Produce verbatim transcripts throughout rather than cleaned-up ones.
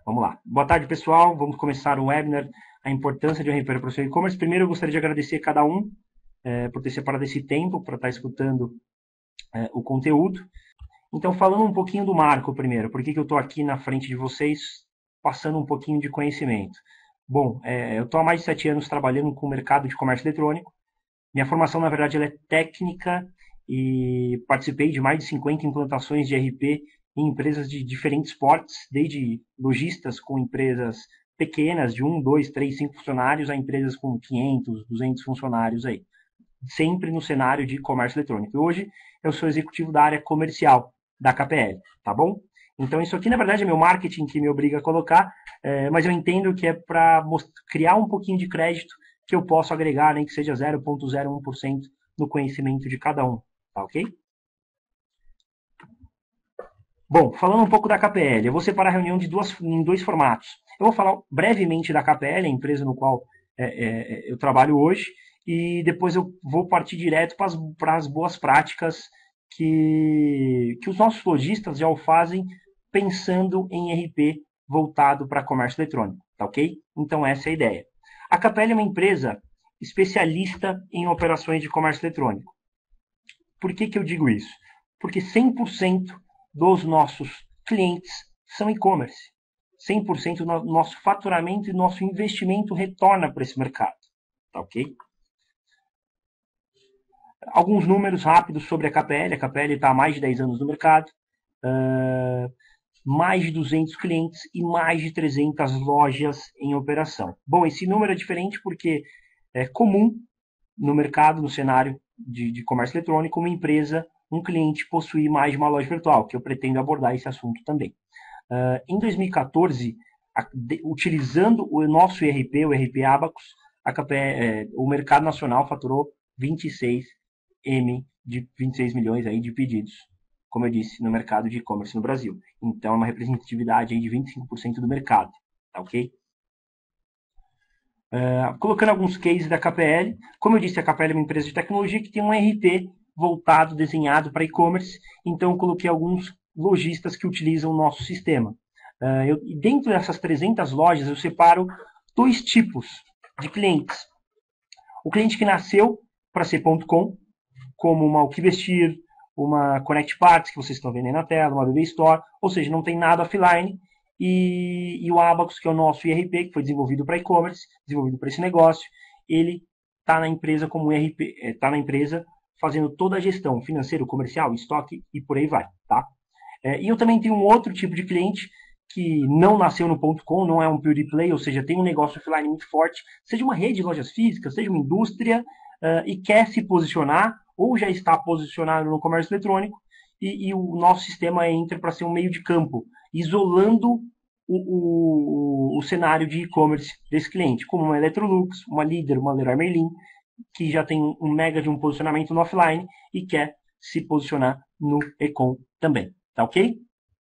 Vamos lá. Boa tarde, pessoal. Vamos começar o webinar, a importância de um R P para o seu e-commerce. Primeiro, eu gostaria de agradecer a cada um é, por ter separado esse tempo para estar escutando é, o conteúdo. Então, falando um pouquinho do Marco primeiro, por que, que eu estou aqui na frente de vocês, passando um pouquinho de conhecimento. Bom, é, eu estou há mais de sete anos trabalhando com o mercado de comércio eletrônico. Minha formação, na verdade, ela é técnica e participei de mais de cinquenta implantações de R P em empresas de diferentes portes, desde lojistas com empresas pequenas, de um, dois, três, cinco funcionários, a empresas com quinhentos, duzentos funcionários aí. Sempre no cenário de comércio eletrônico. E hoje eu sou executivo da área comercial da K P L, tá bom? Então isso aqui, na verdade, é meu marketing que me obriga a colocar, é, mas eu entendo que é para criar um pouquinho de crédito que eu posso agregar, nem que seja zero vírgula zero um por cento no conhecimento de cada um, tá ok? Bom, falando um pouco da K P L, eu vou separar a reunião de duas, em dois formatos. Eu vou falar brevemente da K P L, a empresa no qual é, é, eu trabalho hoje, e depois eu vou partir direto para as boas práticas que, que os nossos lojistas já o fazem pensando em R P voltado para comércio eletrônico, tá ok? Então essa é a ideia. A K P L é uma empresa especialista em operações de comércio eletrônico. Por que, que eu digo isso? Porque cem por cento dos nossos clientes são e-commerce. cem por cento do nosso faturamento e nosso investimento retorna para esse mercado. Tá ok? Alguns números rápidos sobre a K P L. A K P L está há mais de dez anos no mercado. Uh, mais de duzentos clientes e mais de trezentas lojas em operação. Bom, esse número é diferente porque é comum no mercado, no cenário de, de comércio eletrônico, uma empresa, um cliente possuir mais de uma loja virtual, que eu pretendo abordar esse assunto também. Uh, em dois mil e quatorze, a, de, utilizando o nosso E R P, o E R P Abacus, a K P, é, o mercado nacional faturou vinte e seis M de vinte e seis milhões aí de pedidos, como eu disse, no mercado de e-commerce no Brasil. Então, é uma representatividade aí de vinte e cinco por cento do mercado, tá ok? Uh, colocando alguns cases da K P L. Como eu disse, a K P L é uma empresa de tecnologia que tem um R P voltado, desenhado para e-commerce. Então, eu coloquei alguns lojistas que utilizam o nosso sistema. Uh, eu, e dentro dessas trezentas lojas, eu separo dois tipos de clientes. O cliente que nasceu para ser .com, como uma O Que Vestir, uma Connect Parts, que vocês estão vendo aí na tela, uma B B Store, ou seja, não tem nada offline. E, e o Abacus, que é o nosso I R P, que foi desenvolvido para e-commerce, desenvolvido para esse negócio, ele está na empresa como I R P, está na empresa fazendo toda a gestão financeiro, comercial, estoque e por aí vai, tá? É, e eu também tenho um outro tipo de cliente que não nasceu no ponto .com, não é um pure play, ou seja, tem um negócio offline muito forte, seja uma rede de lojas físicas, seja uma indústria, uh, e quer se posicionar, ou já está posicionado no comércio eletrônico, e, e o nosso sistema entra para ser um meio de campo, isolando o, o, o cenário de e-commerce desse cliente, como uma Electrolux, uma Líder, uma Leroy Merlin, que já tem um mega de um posicionamento no offline e quer se posicionar no e-com também. Tá ok?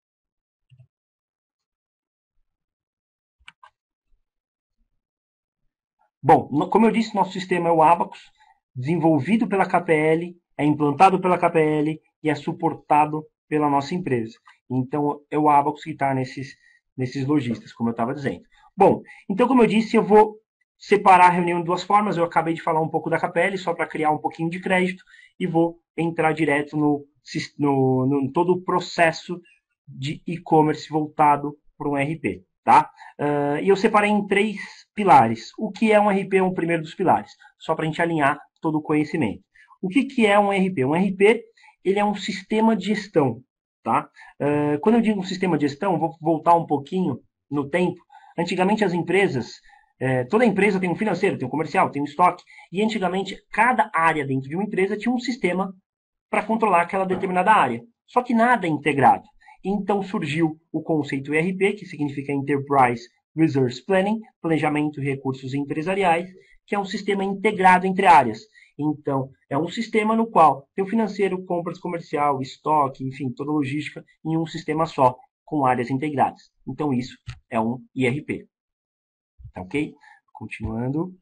Bom, como eu disse, nosso sistema é o Abacus, desenvolvido pela K P L, é implantado pela K P L e é suportado pela nossa empresa. Então, é o Abacus que está nesses, nesses lojistas, como eu estava dizendo. Bom, então, como eu disse, eu vou separar a reunião de duas formas. Eu acabei de falar um pouco da K P L, só para criar um pouquinho de crédito, e vou entrar direto no, no, no todo o processo de e-commerce voltado para um R P. Tá? Uh, e eu separei em três pilares. O que é um R P é o primeiro dos pilares, só para a gente alinhar todo o conhecimento. O que, que é um R P? Um R P ele é um sistema de gestão. Tá? Uh, quando eu digo um sistema de gestão, vou voltar um pouquinho no tempo. Antigamente as empresas, eh, toda empresa tem um financeiro, tem um comercial, tem um estoque, e antigamente cada área dentro de uma empresa tinha um sistema para controlar aquela determinada área. Só que nada é integrado. Então surgiu o conceito E R P, que significa Enterprise Resource Planning, Planejamento e Recursos Empresariais, que é um sistema integrado entre áreas. Então, é um sistema no qual tem o financeiro, compras comercial, estoque, enfim, toda a logística em um sistema só, com áreas integradas. Então, isso é um I R P. Tá ok? Continuando.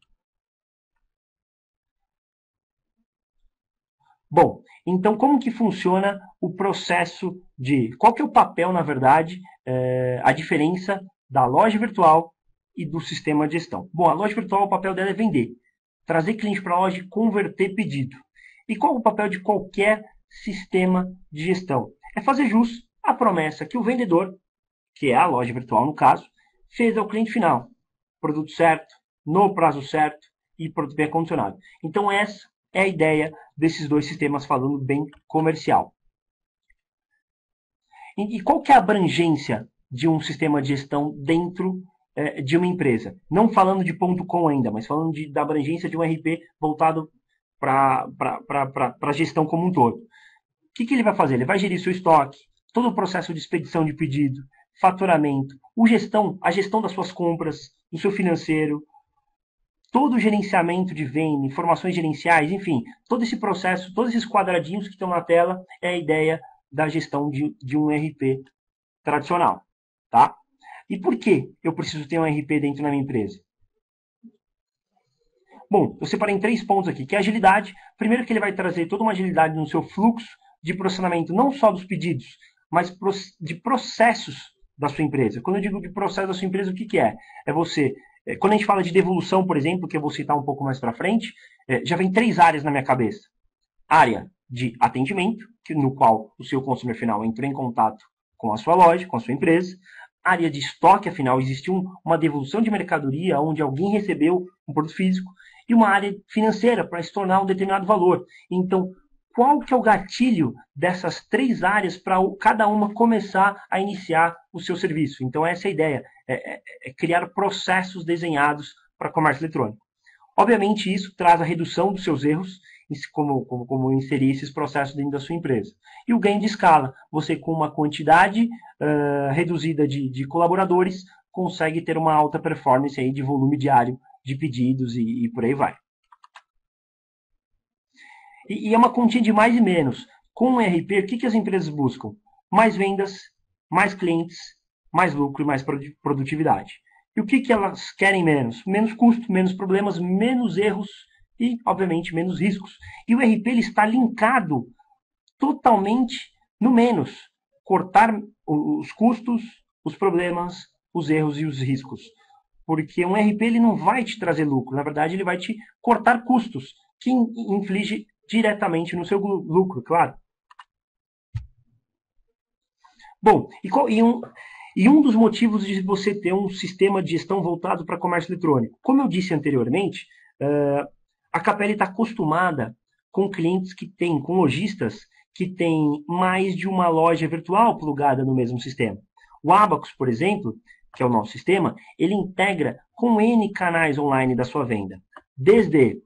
Bom, então como que funciona o processo de... Qual que é o papel, na verdade, é, a diferença da loja virtual e do sistema de gestão. Bom, a loja virtual, o papel dela é vender, trazer cliente para a loja e converter pedido. E qual o papel de qualquer sistema de gestão? É fazer jus à promessa que o vendedor, que é a loja virtual no caso, fez ao cliente final. Produto certo, no prazo certo e produto bem acondicionado. Então essa é a ideia desses dois sistemas falando bem comercial. E qual que é a abrangência de um sistema de gestão dentro é, de uma empresa? Não falando de ponto .com ainda, mas falando de, da abrangência de um R P voltado para a gestão como um todo. O que, que ele vai fazer? Ele vai gerir seu estoque, todo o processo de expedição de pedido, faturamento, o gestão, a gestão das suas compras, do seu financeiro, todo o gerenciamento de venda, informações gerenciais, enfim, todo esse processo, todos esses quadradinhos que estão na tela é a ideia da gestão de, de um R P tradicional, tá? E por que eu preciso ter um R P dentro da minha empresa? Bom, eu separei em três pontos aqui, que é a agilidade. Primeiro que ele vai trazer toda uma agilidade no seu fluxo de processamento, não só dos pedidos, mas de processos da sua empresa. Quando eu digo de processo da sua empresa, o que, que é? É você, quando a gente fala de devolução, por exemplo, que eu vou citar um pouco mais para frente, já vem três áreas na minha cabeça. Área de atendimento, no qual o seu consumidor final entrou em contato com a sua loja, com a sua empresa. Área de estoque, afinal, existe um, uma devolução de mercadoria onde alguém recebeu um produto físico. E uma área financeira para se tornar um determinado valor. Então, qual que é o gatilho dessas três áreas para cada uma começar a iniciar o seu serviço? Então, essa é a ideia, é, é, é criar processos desenhados para comércio eletrônico. Obviamente, isso traz a redução dos seus erros, como, como, como inserir esses processos dentro da sua empresa. E o ganho de escala, você com uma quantidade uh, reduzida de, de colaboradores, consegue ter uma alta performance aí de volume diário de pedidos e, e por aí vai. E, e é uma continha de mais e menos. Com o R P, o que, que as empresas buscam? Mais vendas, mais clientes, mais lucro e mais produtividade. E o que, que elas querem menos? Menos custo, menos problemas, menos erros e, obviamente, menos riscos. E o R P ele está linkado totalmente no menos. Cortar os custos, os problemas, os erros e os riscos. Porque um R P ele não vai te trazer lucro, na verdade ele vai te cortar custos, que inflige diretamente no seu lucro, claro. Bom, e, qual, e, um, e um dos motivos de você ter um sistema de gestão voltado para comércio eletrônico, como eu disse anteriormente, uh, a Capelli está acostumada com clientes que têm, com lojistas que têm mais de uma loja virtual plugada no mesmo sistema. O Abacus, por exemplo, que é o nosso sistema, ele integra com N canais online da sua venda. Desde,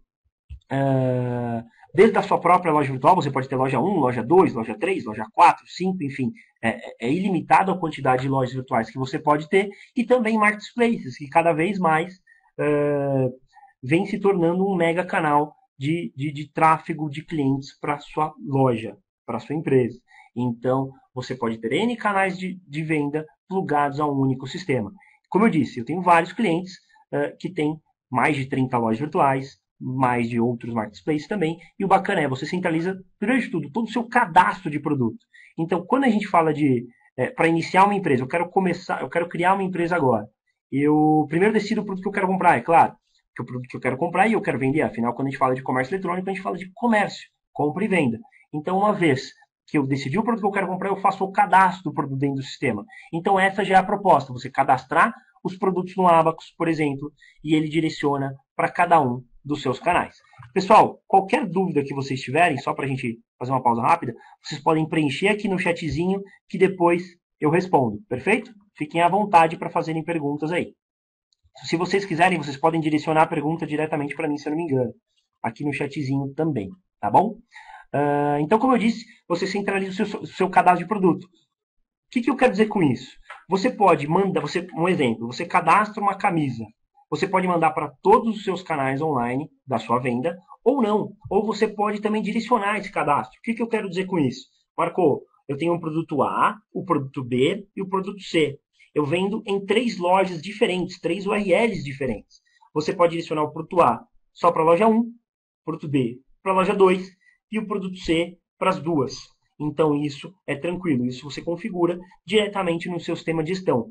uh, desde a sua própria loja virtual, você pode ter loja um, loja dois, loja três, loja quatro, cinco, enfim. É, é ilimitado a quantidade de lojas virtuais que você pode ter. E também marketplaces, que cada vez mais uh, vem se tornando um mega canal de, de, de tráfego de clientes para a sua loja, para a sua empresa. Então, você pode ter N canais de, de venda plugados a um único sistema. Como eu disse, eu tenho vários clientes uh, que têm mais de trinta lojas virtuais, mais de outros marketplaces também, e o bacana é, você centraliza, primeiro de tudo, todo o seu cadastro de produto. Então, quando a gente fala de, é, para iniciar uma empresa, eu quero começar, eu quero criar uma empresa agora, eu primeiro decido o produto que eu quero comprar, é claro, que é o produto que eu quero comprar e eu quero vender, afinal, quando a gente fala de comércio eletrônico, a gente fala de comércio, compra e venda. Então, uma vez que eu decidi o produto que eu quero comprar, eu faço o cadastro do produto dentro do sistema. Então, essa já é a proposta, você cadastrar os produtos no Abacus, por exemplo, e ele direciona para cada um dos seus canais. Pessoal, qualquer dúvida que vocês tiverem, só para a gente fazer uma pausa rápida, vocês podem preencher aqui no chatzinho, que depois eu respondo, perfeito? Fiquem à vontade para fazerem perguntas aí. Se vocês quiserem, vocês podem direcionar a pergunta diretamente para mim, se eu não me engano, aqui no chatzinho também, tá bom? Uh, então, como eu disse, você centraliza o seu, o seu cadastro de produto. O que, que eu quero dizer com isso? Você pode mandar, você, um exemplo, você cadastra uma camisa. Você pode mandar para todos os seus canais online da sua venda, ou não. Ou você pode também direcionar esse cadastro. O que, que eu quero dizer com isso? Marcou, eu tenho o produto A, o produto B e o produto C. Eu vendo em três lojas diferentes, três U R Ls diferentes. Você pode direcionar o produto A só para a loja um, o produto B para a loja dois e o produto C para as duas. Então isso é tranquilo, isso você configura diretamente no seu sistema de gestão.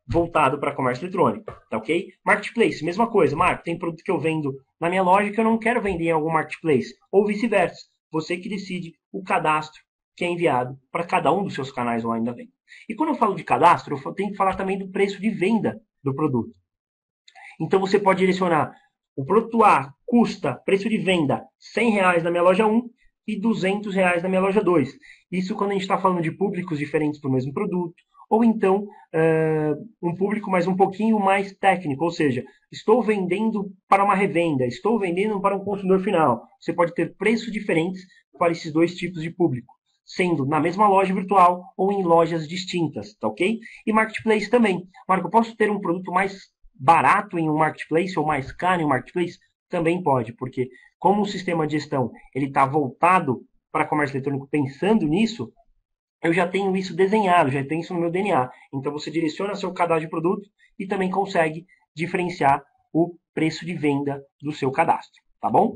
voltado para comércio eletrônico, tá ok? Marketplace, mesma coisa. Marco, tem produto que eu vendo na minha loja que eu não quero vender em algum marketplace, ou vice-versa. Você que decide o cadastro que é enviado para cada um dos seus canais online da venda. E quando eu falo de cadastro, eu tenho que falar também do preço de venda do produto. Então você pode direcionar o produto A custa, preço de venda, cem reais na minha loja um e duzentos reais na minha loja dois. Isso quando a gente está falando de públicos diferentes do mesmo produto, ou então uh, um público mais um pouquinho mais técnico, ou seja, estou vendendo para uma revenda, estou vendendo para um consumidor final. Você pode ter preços diferentes para esses dois tipos de público, sendo na mesma loja virtual ou em lojas distintas, tá ok? E marketplace também. Marco, eu posso ter um produto mais barato em um marketplace ou mais caro em um marketplace? Também pode, porque como o sistema de gestão ele está voltado para comércio eletrônico pensando nisso, eu já tenho isso desenhado, já tenho isso no meu D N A. Então você direciona seu cadastro de produto e também consegue diferenciar o preço de venda do seu cadastro, tá bom?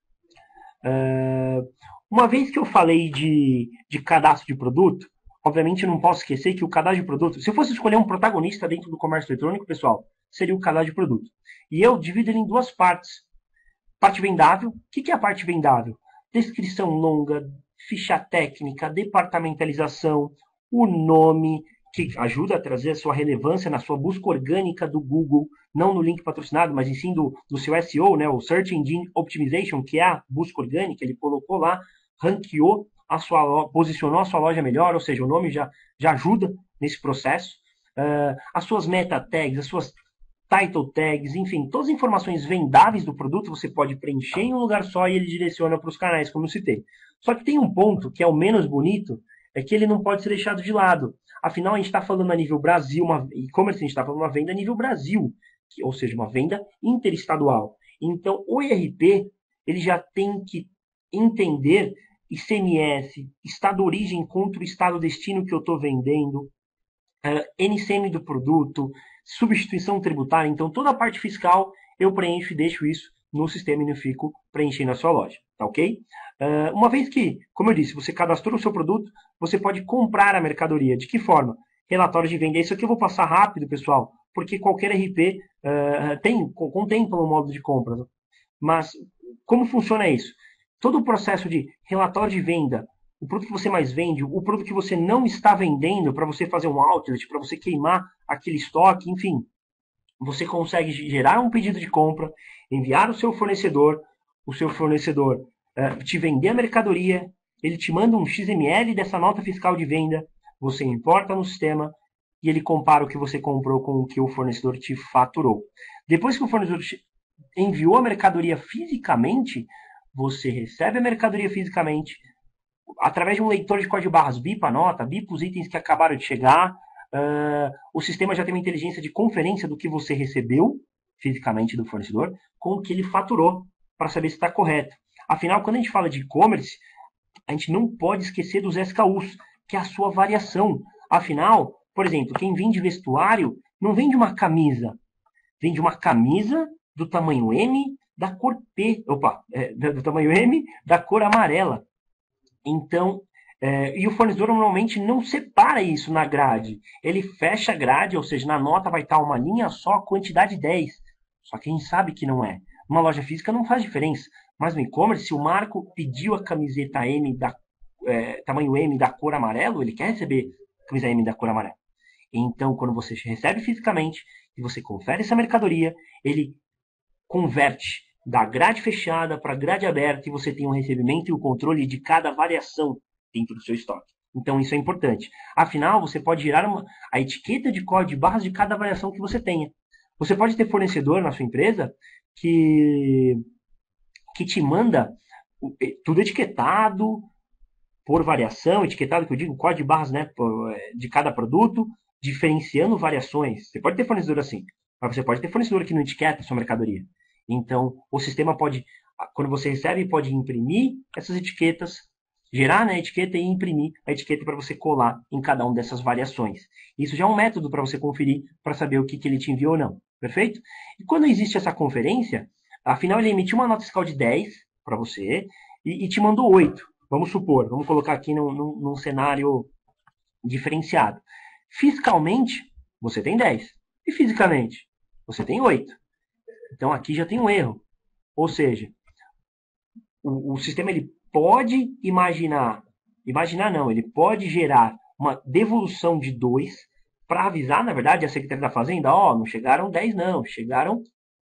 Uh, uma vez que eu falei de, de cadastro de produto, obviamente eu não posso esquecer que o cadastro de produto, se eu fosse escolher um protagonista dentro do comércio eletrônico, pessoal, seria o cadastro de produto. E eu divido ele em duas partes. Parte vendável. O que é a parte vendável? Descrição longa, ficha técnica, departamentalização, o nome, que ajuda a trazer a sua relevância na sua busca orgânica do Google, não no link patrocinado, mas em sim do, do seu S E O, né, o Search Engine Optimization, que é a busca orgânica, ele colocou lá, ranqueou, a sua, posicionou a sua loja melhor, ou seja, o nome já, já ajuda nesse processo. Uh, as suas meta tags, as suas title tags, enfim, todas as informações vendáveis do produto você pode preencher em um lugar só e ele direciona para os canais, como eu citei. Só que tem um ponto que é o menos bonito, é que ele não pode ser deixado de lado. Afinal, a gente está falando a nível Brasil, uma e-commerce, a gente está falando uma venda a nível Brasil, que, ou seja, uma venda interestadual. Então, o E R P, ele já tem que entender I C M S, estado origem contra o estado destino que eu estou vendendo, Uh, N C M do produto, substituição tributária, então toda a parte fiscal eu preencho e deixo isso no sistema e não fico preenchendo a sua loja, tá ok? Uh, uma vez que, como eu disse, você cadastrou o seu produto, você pode comprar a mercadoria. De que forma? Relatório de venda. Isso aqui eu vou passar rápido, pessoal, porque qualquer R P uh, tem, contempla um modo de compra. Mas como funciona isso? Todo o processo de relatório de venda, o produto que você mais vende, o produto que você não está vendendo, para você fazer um outlet, para você queimar aquele estoque, enfim. Você consegue gerar um pedido de compra, enviar o seu fornecedor, o seu fornecedor uh, te vender a mercadoria, ele te manda um X M L dessa nota fiscal de venda, você importa no sistema e ele compara o que você comprou com o que o fornecedor te faturou. Depois que o fornecedor enviou a mercadoria fisicamente, você recebe a mercadoria fisicamente, através de um leitor de código barras, bipa a nota, bipa os itens que acabaram de chegar, uh, o sistema já tem uma inteligência de conferência do que você recebeu fisicamente do fornecedor com o que ele faturou, para saber se está correto. Afinal, quando a gente fala de e-commerce, a gente não pode esquecer dos S K Us, que é a sua variação. Afinal, por exemplo, quem vende vestuário não vende uma camisa, vende uma camisa do tamanho M da cor P, opa, é, do tamanho M da cor amarela. Então, é, e o fornecedor normalmente não separa isso na grade. Ele fecha a grade, ou seja, na nota vai estar uma linha só, quantidade dez. Só que a gente sabe que não é. Uma loja física não faz diferença. Mas no e-commerce, se o Marco pediu a camiseta M da, é, tamanho M da cor amarelo, ele quer receber a camisa M da cor amarela. Então, quando você recebe fisicamente e você confere essa mercadoria, ele converte da grade fechada para a grade aberta e você tem um recebimento e o controle de cada variação dentro do seu estoque. Então isso é importante. Afinal, você pode gerar uma, a etiqueta de código de barras de cada variação que você tenha. Você pode ter fornecedor na sua empresa que, que te manda tudo etiquetado por variação, etiquetado que eu digo, código de barras, né, de cada produto, diferenciando variações. Você pode ter fornecedor assim, mas você pode ter fornecedor que não etiqueta a sua mercadoria. Então, o sistema pode, quando você recebe, pode imprimir essas etiquetas, gerar né, a etiqueta e imprimir a etiqueta para você colar em cada uma dessas variações. Isso já é um método para você conferir, para saber o que, que ele te enviou ou não. Perfeito? E quando existe essa conferência, afinal ele emitiu uma nota fiscal de dez para você e, e te mandou oito. Vamos supor, vamos colocar aqui num, num, num cenário diferenciado. Fiscalmente, você tem dez. E fisicamente? Você tem oito. Então aqui já tem um erro. Ou seja, o, o sistema ele pode imaginar, imaginar não, ele pode gerar uma devolução de dois para avisar, na verdade, a Secretaria da Fazenda, ó, oh, não chegaram dez não, chegaram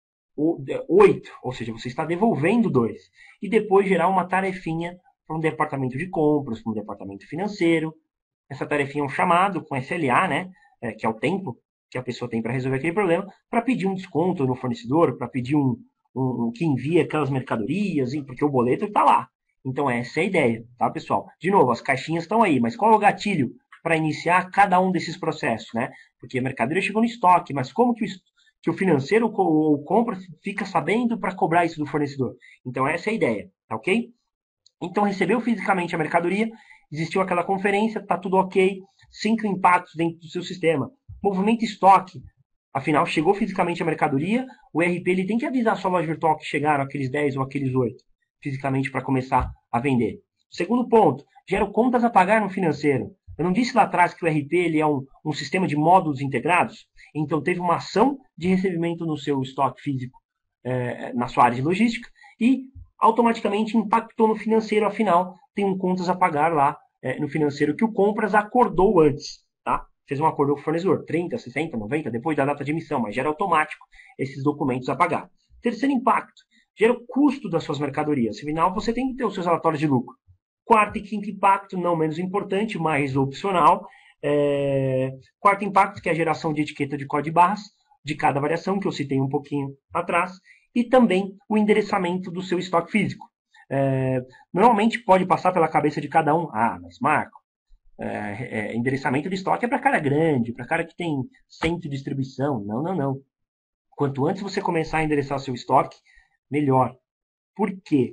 oito, ou seja, você está devolvendo dois. E depois gerar uma tarefinha para um departamento de compras, para um departamento financeiro. Essa tarefinha é um chamado com S L A, né, é, que é o tempo que a pessoa tem para resolver aquele problema, para pedir um desconto no fornecedor, para pedir um, um, um que envie aquelas mercadorias, porque o boleto está lá. Então essa é a ideia, tá, pessoal? De novo, as caixinhas estão aí, mas qual é o gatilho para iniciar cada um desses processos, né? Porque a mercadoria chegou no estoque, mas como que o, que o financeiro ou compra fica sabendo para cobrar isso do fornecedor? Então essa é a ideia, tá ok? Então recebeu fisicamente a mercadoria, existiu aquela conferência, tá tudo ok, cinco impactos dentro do seu sistema. Movimento estoque, afinal chegou fisicamente a mercadoria, o E R P ele tem que avisar a sua loja virtual que chegaram aqueles dez ou aqueles oito fisicamente para começar a vender. Segundo ponto, gero contas a pagar no financeiro. Eu não disse lá atrás que o E R P ele é um, um sistema de módulos integrados? Então teve uma ação de recebimento no seu estoque físico, é, na sua área de logística, e automaticamente impactou no financeiro, afinal tem um contas a pagar lá é, no financeiro que o compras acordou antes, tá? Fez um acordo com o fornecedor, trinta, sessenta, noventa, depois da data de emissão, mas gera automático esses documentos a pagar. Terceiro impacto, gera o custo das suas mercadorias, afinal você tem que ter os seus relatórios de lucro. Quarto e quinto impacto, não menos importante, mais opcional, é... quarto impacto, que é a geração de etiqueta de código de barras de cada variação, que eu citei um pouquinho atrás, e também o endereçamento do seu estoque físico. É... Normalmente pode passar pela cabeça de cada um, ah, mas Marco, é, é, endereçamento de estoque é para cara grande, para cara que tem centro de distribuição. Não, não, não. Quanto antes você começar a endereçar o seu estoque, melhor. Por quê?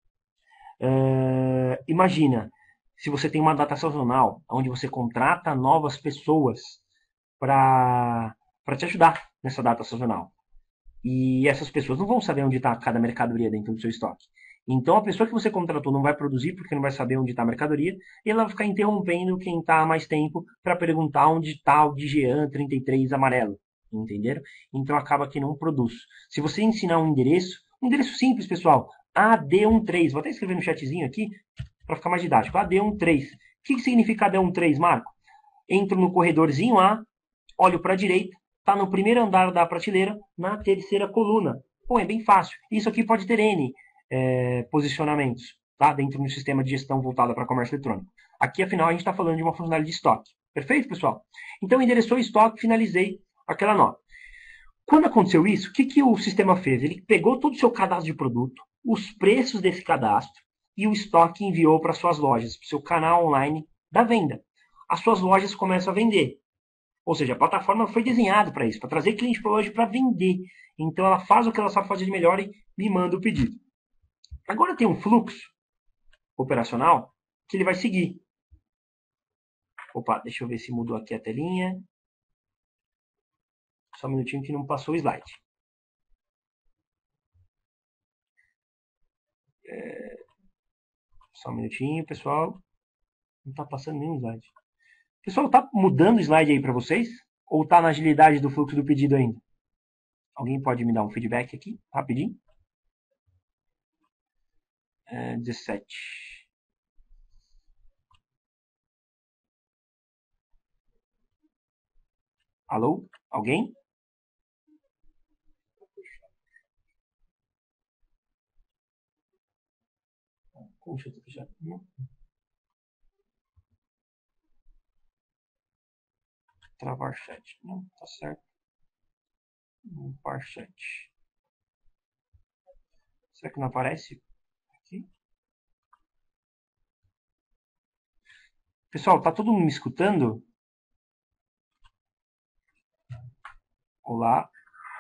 Uh, imagina, se você tem uma data sazonal, onde você contrata novas pessoas para te ajudar nessa data sazonal. E essas pessoas não vão saber onde está cada mercadoria dentro do seu estoque. Então a pessoa que você contratou não vai produzir porque não vai saber onde está a mercadoria e ela vai ficar interrompendo quem está há mais tempo para perguntar onde está o Digean trinta e três amarelo. Entenderam? Então acaba que não produz. Se você ensinar um endereço, um endereço simples, pessoal, A D treze, vou até escrever no chatzinho aqui para ficar mais didático. A D treze. O que, que significa A D treze, Marco? Entro no corredorzinho A, olho para a direita, está no primeiro andar da prateleira, na terceira coluna. Bom, é bem fácil. Isso aqui pode ter N é, posicionamentos, tá? Dentro do sistema de gestão voltado para comércio eletrônico. Aqui, afinal, a gente está falando de uma funcionalidade de estoque. Perfeito, pessoal? Então, endereçou o estoque, finalizei aquela nota. Quando aconteceu isso, o que, que o sistema fez? Ele pegou todo o seu cadastro de produto, os preços desse cadastro e o estoque enviou para suas lojas, para o seu canal online da venda. As suas lojas começam a vender. Ou seja, a plataforma foi desenhada para isso, para trazer cliente para a loja para vender. Então ela faz o que ela sabe fazer de melhor e me manda o pedido. Agora tem um fluxo operacional que ele vai seguir. Opa, deixa eu ver se mudou aqui a telinha. Só um minutinho que não passou o slide. É... Só um minutinho, pessoal. Não está passando nenhum slide. Pessoal, tá mudando o slide aí para vocês? Ou tá na agilidade do fluxo do pedido ainda? Alguém pode me dar um feedback aqui, rapidinho? É, dezessete. Alô? Alguém? Puxa, tô fechado. Travar chat. Não, tá certo. Par chat. Será que não aparece aqui? Pessoal, tá todo mundo me escutando? Olá.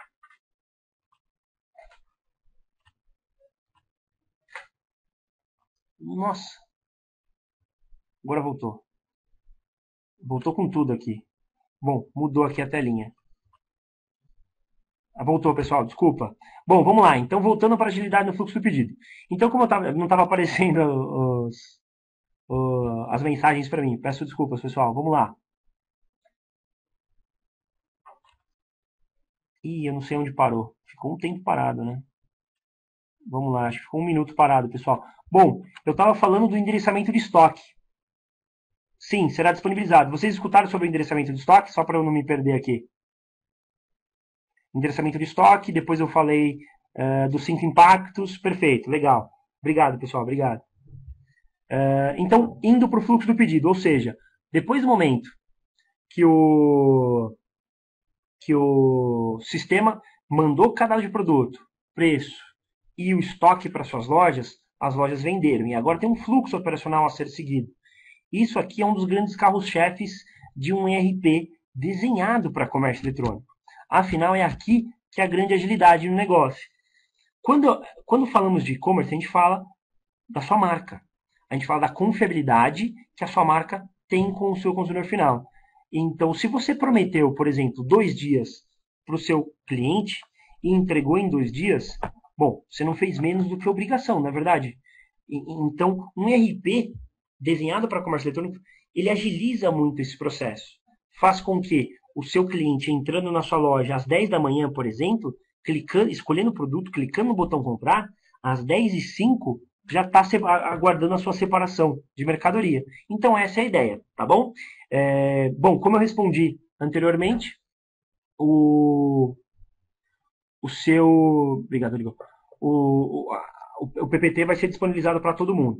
Nossa. Agora voltou. Voltou com tudo aqui. Bom, mudou aqui a telinha. Ah, voltou, pessoal, desculpa. Bom, vamos lá. Então, voltando para a agilidade no fluxo do pedido. Então, como eu tava, não estava aparecendo os, os, as mensagens para mim, peço desculpas, pessoal. Vamos lá. Ih, eu não sei onde parou. Ficou um tempo parado, né? Vamos lá, acho que ficou um minuto parado, pessoal. Bom, eu estava falando do endereçamento de estoque. Sim, será disponibilizado. Vocês escutaram sobre o endereçamento de estoque? Só para eu não me perder aqui. Endereçamento de estoque, depois eu falei uh, dos cinco impactos. Perfeito, legal. Obrigado, pessoal, obrigado. Uh, então, indo para o fluxo do pedido, ou seja, depois do momento que o, que o sistema mandou o cadastro de produto, preço e o estoque para suas lojas, as lojas venderam. E agora tem um fluxo operacional a ser seguido. Isso aqui é um dos grandes carros-chefes de um E R P desenhado para comércio eletrônico. Afinal, é aqui que é a grande agilidade no negócio. Quando, quando falamos de e-commerce, a gente fala da sua marca. A gente fala da confiabilidade que a sua marca tem com o seu consumidor final. Então, se você prometeu, por exemplo, dois dias para o seu cliente e entregou em dois dias, bom, você não fez menos do que obrigação, não é verdade? Então, um E R P desenhado para comércio eletrônico, ele agiliza muito esse processo. Faz com que o seu cliente entrando na sua loja às dez da manhã, por exemplo, clicando, escolhendo o produto, clicando no botão comprar, às dez e cinco já está aguardando a sua separação de mercadoria. Então essa é a ideia, tá bom? É, bom, como eu respondi anteriormente, o, o seu... Obrigado, Ligor. O, o, o P P T vai ser disponibilizado para todo mundo.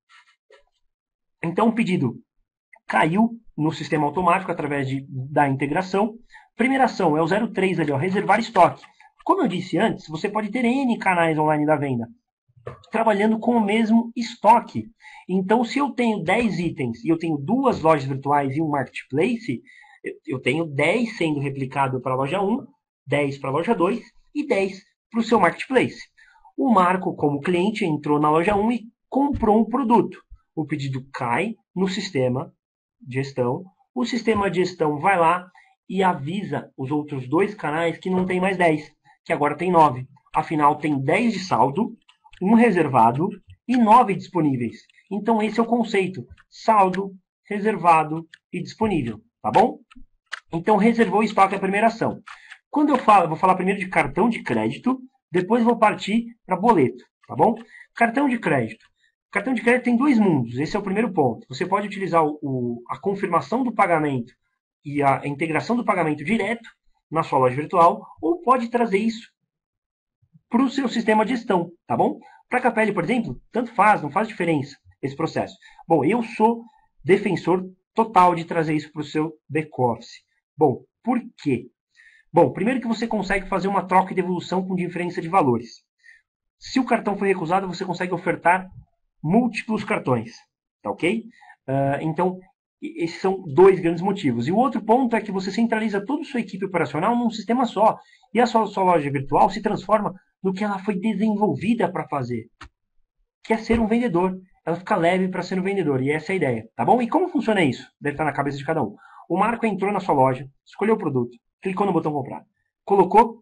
Então o pedido caiu no sistema automático através de, da integração. Primeira ação é o zero três ali, ó, reservar estoque. Como eu disse antes, você pode ter N canais online da venda trabalhando com o mesmo estoque. Então, se eu tenho dez itens e eu tenho duas lojas virtuais e um marketplace, eu tenho dez sendo replicado para a loja um, dez para a loja dois e dez para o seu marketplace. O Marco, como cliente, entrou na loja um e comprou um produto. O pedido cai no sistema de gestão. O sistema de gestão vai lá e avisa os outros dois canais que não tem mais dez, que agora tem nove. Afinal, tem dez de saldo, um reservado e nove disponíveis. Então esse é o conceito: saldo, reservado e disponível, tá bom? Então reservou o estoque é a primeira ação. Quando eu falo, eu vou falar primeiro de cartão de crédito, depois vou partir para boleto, tá bom? Cartão de crédito. Cartão de crédito tem dois mundos, esse é o primeiro ponto. Você pode utilizar o, o, a confirmação do pagamento e a integração do pagamento direto na sua loja virtual, ou pode trazer isso para o seu sistema de gestão, tá bom? Para a K P L, por exemplo, tanto faz, não faz diferença esse processo. Bom, eu sou defensor total de trazer isso para o seu back-office. Bom, por quê? Bom, primeiro que você consegue fazer uma troca e devolução com diferença de valores. Se o cartão foi recusado, você consegue ofertar múltiplos cartões, tá ok? Uh, então, esses são dois grandes motivos. E o outro ponto é que você centraliza toda a sua equipe operacional num sistema só. E a sua, sua loja virtual se transforma no que ela foi desenvolvida para fazer, que é ser um vendedor. Ela fica leve para ser um vendedor, e essa é a ideia, tá bom? E como funciona isso? Deve estar na cabeça de cada um. O Marco entrou na sua loja, escolheu o produto, clicou no botão comprar, colocou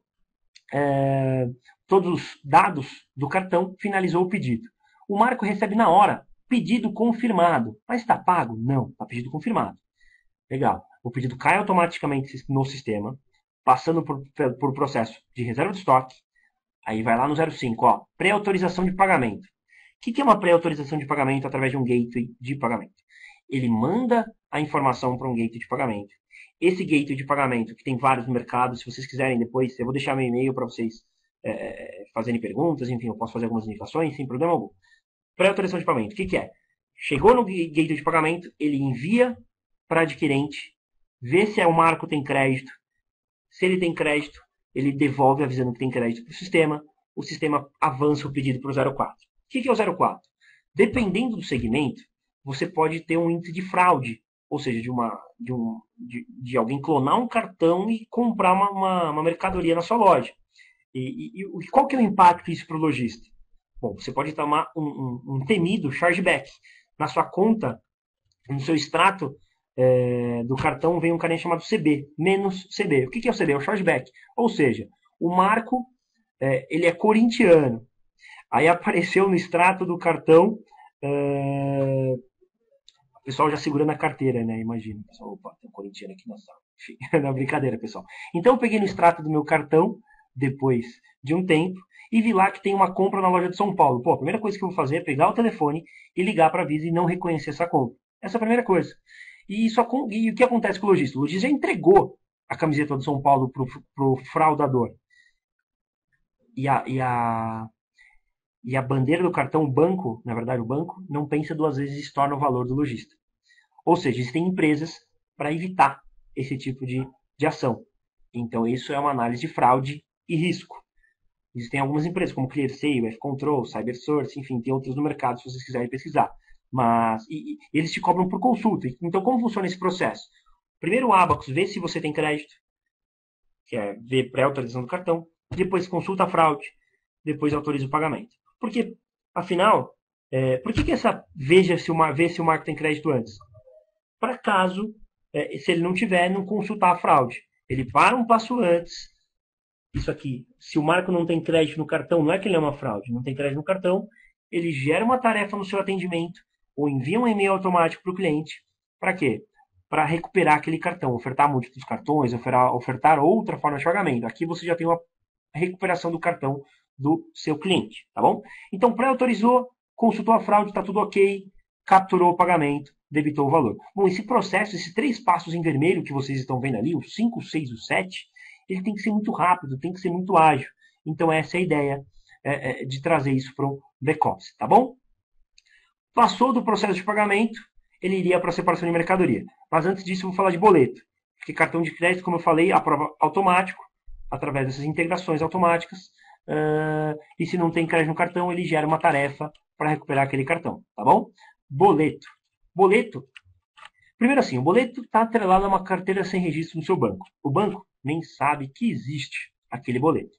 é, todos os dados do cartão, finalizou o pedido. O Marco recebe na hora pedido confirmado. Mas está pago? Não, está pedido confirmado. Legal. O pedido cai automaticamente no sistema, passando por, por processo de reserva de estoque. Aí vai lá no zero cinco, ó, pré-autorização de pagamento. O que, que é uma pré-autorização de pagamento através de um gateway de pagamento? Ele manda a informação para um gateway de pagamento. Esse gateway de pagamento, que tem vários no mercado, se vocês quiserem depois, eu vou deixar meu e-mail para vocês é, fazerem perguntas, enfim, eu posso fazer algumas indicações, sem problema algum. Pré-autorização de pagamento, o que, que é? Chegou no gateway de pagamento, ele envia para adquirente, vê se é o Marco tem crédito. Se ele tem crédito, ele devolve avisando que tem crédito para o sistema. O sistema avança o pedido para o zero quatro. O que, que é o zero quatro? Dependendo do segmento, você pode ter um índice de fraude, ou seja, de, uma, de, um, de, de alguém clonar um cartão e comprar uma, uma, uma mercadoria na sua loja. E, e, e qual que é o impacto disso para o lojista? Bom, você pode tomar um, um, um temido chargeback. Na sua conta, no seu extrato é, do cartão, vem um carinha chamado C B, menos C B. O que, que é o C B? É o chargeback. Ou seja, o Marco é, ele é corintiano. Aí apareceu no extrato do cartão é, O pessoal já segurando a carteira, né? Imagina. Pessoal, opa, tem um corintiano aqui na sala. Enfim, não é brincadeira, pessoal. Então eu peguei no extrato do meu cartão, depois de um tempo, e vi lá que tem uma compra na loja de São Paulo. Pô, a primeira coisa que eu vou fazer é pegar o telefone e ligar para a Visa e não reconhecer essa compra. Essa é a primeira coisa. E, isso, e o que acontece com o lojista? O lojista já entregou a camiseta do São Paulo pro, pro fraudador. E a, e a, e a bandeira do cartão, o banco, na verdade o banco, não pensa duas vezes e se torna o valor do lojista. Ou seja, existem empresas para evitar esse tipo de, de ação. Então isso é uma análise de fraude e risco. Existem algumas empresas como ClearSale, F-Control, CyberSource, enfim, tem outras no mercado se vocês quiserem pesquisar. Mas e, e, eles te cobram por consulta. Então como funciona esse processo? Primeiro o Abacus vê se você tem crédito, que é ver pré-autorização do cartão, depois consulta a fraude, depois autoriza o pagamento. Porque, afinal, é, por que, que essa veja se o, vê se o Marco tem crédito antes? Para caso, é, se ele não tiver, não consultar a fraude. Ele para um passo antes. Isso aqui, se o Marco não tem crédito no cartão, não é que ele é uma fraude, não tem crédito no cartão, ele gera uma tarefa no seu atendimento ou envia um e-mail automático para o cliente. Para quê? Para recuperar aquele cartão, ofertar múltiplos cartões, ofertar, ofertar outra forma de pagamento. Aqui você já tem uma recuperação do cartão do seu cliente, tá bom? Então, pré-autorizou, consultou a fraude, está tudo ok, capturou o pagamento, debitou o valor. Bom, esse processo, esses três passos em vermelho que vocês estão vendo ali, o cinco, o seis e o sete, ele tem que ser muito rápido, tem que ser muito ágil. Então, essa é a ideia é, é, de trazer isso para o back-office, tá bom? Passou do processo de pagamento, ele iria para a separação de mercadoria. Mas antes disso, eu vou falar de boleto. Porque cartão de crédito, como eu falei, aprova automático, através dessas integrações automáticas. Uh, e se não tem crédito no cartão, ele gera uma tarefa para recuperar aquele cartão, tá bom? Boleto. Boleto. Primeiro assim, o boleto está atrelado a uma carteira sem registro no seu banco. O banco nem sabe que existe aquele boleto.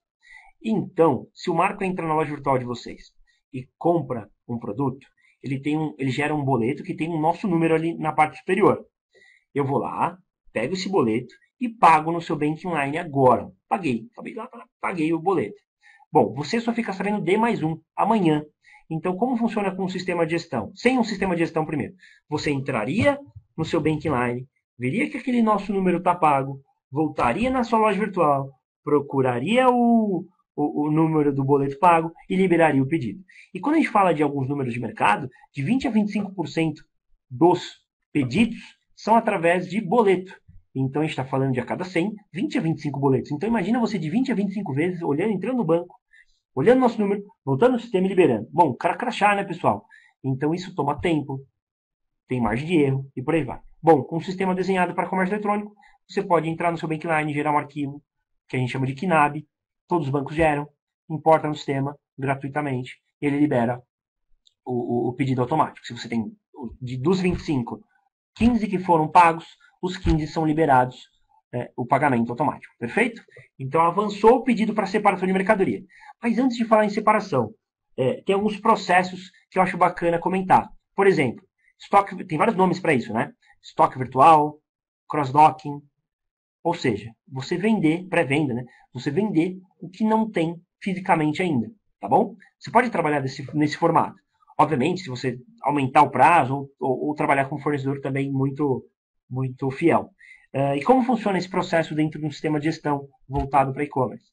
Então, se o Marco entra na loja virtual de vocês e compra um produto, ele, tem um, ele gera um boleto que tem o um nosso número ali na parte superior. Eu vou lá, pego esse boleto e pago no seu Bank Online agora. Paguei, paguei o boleto. Bom, você só fica sabendo de mais um amanhã. Então, como funciona com o sistema de gestão? Sem um sistema de gestão primeiro. Você entraria no seu Bank Online, veria que aquele nosso número está pago, voltaria na sua loja virtual, procuraria o, o, o número do boleto pago e liberaria o pedido. E quando a gente fala de alguns números de mercado, de vinte a vinte e cinco por cento dos pedidos são através de boleto. Então a gente está falando de a cada cem, vinte a vinte e cinco boletos. Então imagina você de vinte a vinte e cinco vezes olhando, entrando no banco, olhando nosso número, voltando no sistema e liberando. Bom, o cara crachar, né, pessoal? Então isso toma tempo, tem margem de erro e por aí vai. Bom, com um sistema desenhado para comércio eletrônico, você pode entrar no seu Bankline e gerar um arquivo que a gente chama de K N A B. Todos os bancos geram, importa no sistema gratuitamente e ele libera o, o, o pedido automático. Se você tem de, dos vinte e cinco, quinze que foram pagos, os quinze são liberados é, o pagamento automático. Perfeito? Então avançou o pedido para separação de mercadoria. Mas antes de falar em separação, é, tem alguns processos que eu acho bacana comentar. Por exemplo, estoque, tem vários nomes para isso, né? Estoque virtual, cross-docking, ou seja, você vender, pré-venda, né? Você vender o que não tem fisicamente ainda, tá bom? Você pode trabalhar desse, nesse formato. Obviamente, se você aumentar o prazo ou, ou, ou trabalhar com um fornecedor também muito, muito fiel. Uh, e como funciona esse processo dentro de um sistema de gestão voltado para e-commerce?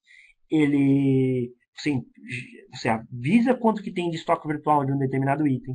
Ele, você, você avisa quanto que tem de estoque virtual de um determinado item.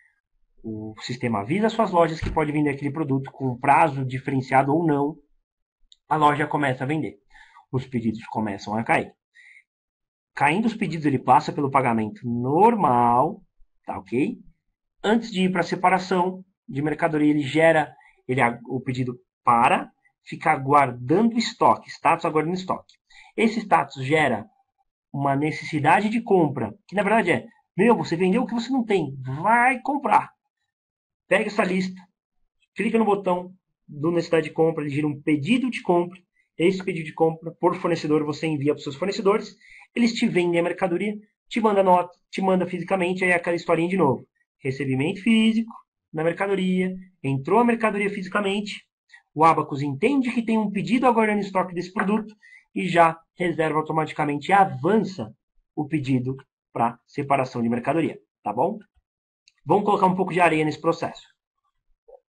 O sistema avisa as suas lojas que pode vender aquele produto com prazo diferenciado ou não. A loja começa a vender. Os pedidos começam a cair. Caindo os pedidos, ele passa pelo pagamento normal, tá ok? Antes de ir para a separação de mercadoria, ele gera, ele, o pedido para, fica guardando estoque, status aguardando estoque. Esse status gera uma necessidade de compra, que na verdade é, meu, você vendeu o que você não tem, vai comprar. Pega essa lista, clica no botão do necessidade de compra, ele gira um pedido de compra. Esse pedido de compra por fornecedor você envia para os seus fornecedores, eles te vendem a mercadoria, te manda nota, te manda fisicamente, aí é aquela historinha de novo. Recebimento físico na mercadoria, entrou a mercadoria fisicamente, o Abacus entende que tem um pedido agora no estoque desse produto e já reserva automaticamente e avança o pedido para separação de mercadoria, tá bom? Vamos colocar um pouco de areia nesse processo.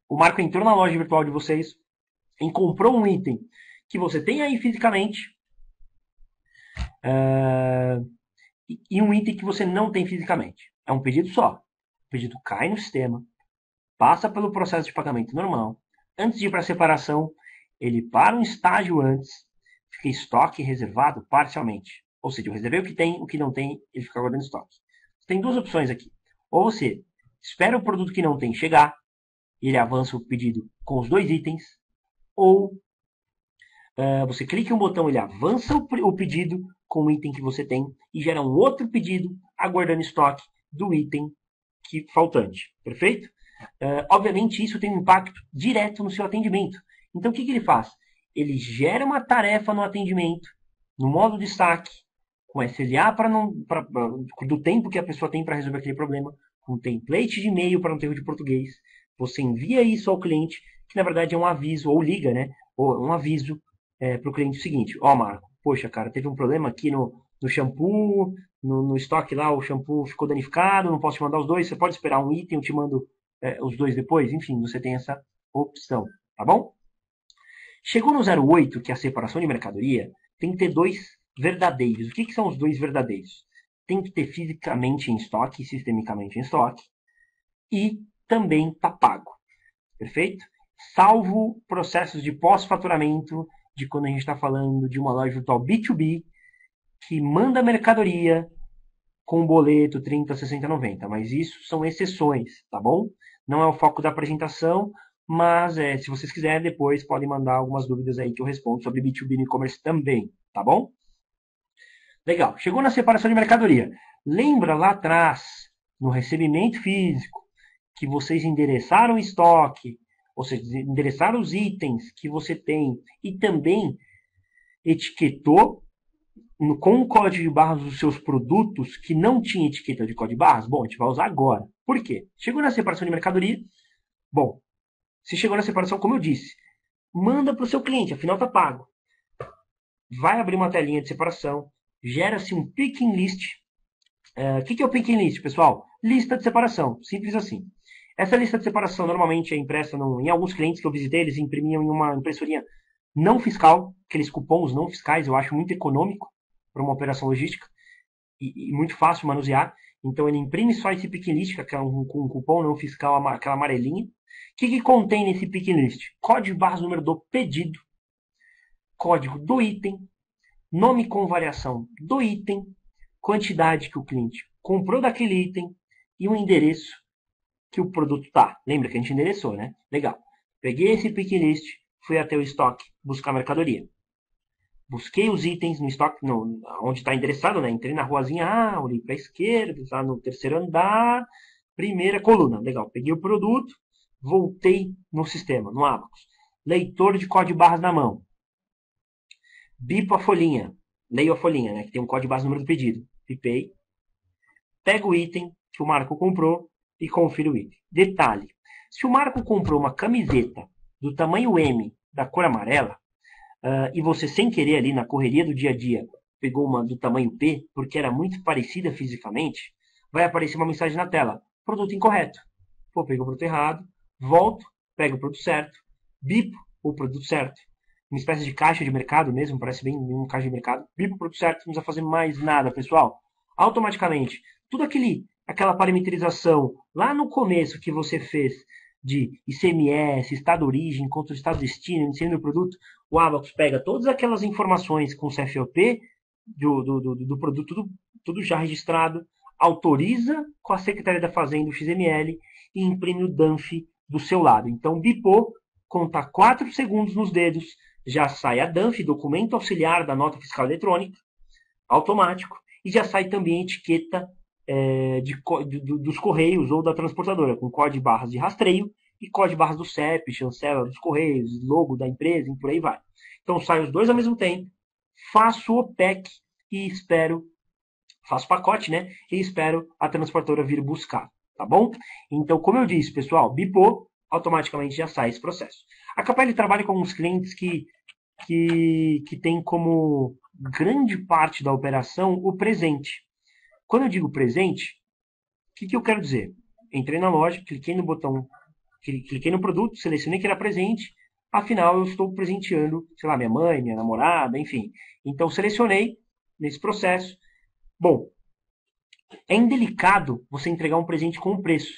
O Marco entrou na loja virtual de vocês e comprou um item que você tem aí fisicamente uh, e um item que você não tem fisicamente. É um pedido só. O pedido cai no sistema, passa pelo processo de pagamento normal. Antes de ir para a separação, ele para um estágio antes, fica em estoque reservado parcialmente. Ou seja, eu reservei o que tem, o que não tem, ele fica guardando estoque. Tem duas opções aqui. Ou você espera o produto que não tem chegar, e ele avança o pedido com os dois itens, ou uh, você clica em um botão, ele avança o, o pedido com o item que você tem e gera um outro pedido aguardando estoque do item que faltante. Perfeito? Uh, obviamente, isso tem um impacto direto no seu atendimento. Então, o que, que ele faz? Ele gera uma tarefa no atendimento, no modo destaque, com S L A pra não, pra, do tempo que a pessoa tem para resolver aquele problema, com template de e-mail para não ter erro de português. Você envia isso ao cliente, que na verdade é um aviso, ou liga, né? Ou um aviso é, para o cliente seguinte. Ó, oh, Marco, poxa, cara, teve um problema aqui no, no shampoo, no, no estoque lá, o shampoo ficou danificado, não posso te mandar os dois, você pode esperar um item, eu te mando é, os dois depois? Enfim, você tem essa opção, tá bom? Chegou no zero oito, que é a separação de mercadoria, tem que ter dois verdadeiros. O que, que são os dois verdadeiros? Tem que ter fisicamente em estoque, sistemicamente em estoque, e também está pago. Perfeito? Salvo processos de pós-faturamento, de quando a gente está falando de uma loja virtual B dois B, que manda mercadoria com boleto trinta, sessenta, noventa. Mas isso são exceções, tá bom? Não é o foco da apresentação, mas é, se vocês quiserem, depois podem mandar algumas dúvidas aí que eu respondo sobre B dois B no e-commerce também, tá bom? Legal. Chegou na separação de mercadoria. Lembra lá atrás, no recebimento físico, que vocês endereçaram o estoque, ou seja, endereçaram os itens que você tem e também etiquetou no, com o código de barras dos seus produtos que não tinha etiqueta de código de barras? Bom, a gente vai usar agora. Por quê? Chegou na separação de mercadoria. Bom, se chegou na separação, como eu disse, manda para o seu cliente, afinal está pago. Vai abrir uma telinha de separação, gera-se um picking list. O uh, que, que é o picking list, pessoal? Lista de separação, simples assim. Essa lista de separação normalmente é impressa no, em alguns clientes que eu visitei, eles imprimiam em uma impressorinha não fiscal, aqueles cupons não fiscais, eu acho muito econômico para uma operação logística e, e muito fácil manusear. Então ele imprime só esse picking list, que é um, um cupom não fiscal, aquela amarelinha. O que, que contém nesse picking list? Código de barras, número do pedido, código do item, nome com variação do item, quantidade que o cliente comprou daquele item e um endereço que o produto tá. Lembra que a gente endereçou, né? Legal. Peguei esse picking list, fui até o estoque buscar mercadoria. Busquei os itens no estoque, no, onde está endereçado, né? Entrei na ruazinha, ah, olhei para a esquerda, está no terceiro andar, primeira coluna. Legal. Peguei o produto, voltei no sistema, no Abacus. Leitor de código de barras na mão. Bipo a folhinha. Leio a folhinha, né? Que tem um código de barras número do pedido. Pipei. Pego o item que o Marco comprou e confiro o item. Detalhe. Se o Marco comprou uma camiseta do tamanho M, da cor amarela, uh, e você sem querer ali na correria do dia a dia pegou uma do tamanho P, porque era muito parecida fisicamente, vai aparecer uma mensagem na tela. Produto incorreto. Pô, peguei o produto errado. Volto, pego o produto certo. Bipo o produto certo. Uma espécie de caixa de mercado mesmo, parece bem um caixa de mercado. Bipo o produto certo, não precisa fazer mais nada, pessoal. Automaticamente, tudo aquele, aquela parametrização lá no começo que você fez de I C M S, estado de origem, contra o estado de destino, inicio do produto, o Abacus pega todas aquelas informações com o C F O P do, do, do, do produto, tudo, tudo já registrado, autoriza com a Secretaria da Fazenda o X M L e imprime o D A N F do seu lado. Então, bipou, conta quatro segundos nos dedos, já sai a D A N F, documento auxiliar da nota fiscal eletrônica, automático, e já sai também a etiqueta é, de, de, dos Correios ou da transportadora, com código de barras de rastreio e código de barras do C E P, chancela dos Correios, logo da empresa e por aí vai. Então sai os dois ao mesmo tempo, faço o P E C e espero, faço pacote, né? E espero a transportadora vir buscar, tá bom? Então, como eu disse, pessoal, bipou, automaticamente já sai esse processo. A Capelli trabalha com alguns clientes que, que, que tem como grande parte da operação o presente. Quando eu digo presente, o que, que eu quero dizer? Entrei na loja, cliquei no botão cliquei no produto, selecionei que era presente, afinal eu estou presenteando, sei lá, minha mãe, minha namorada, enfim. Então selecionei nesse processo. Bom, é indelicado você entregar um presente com um preço.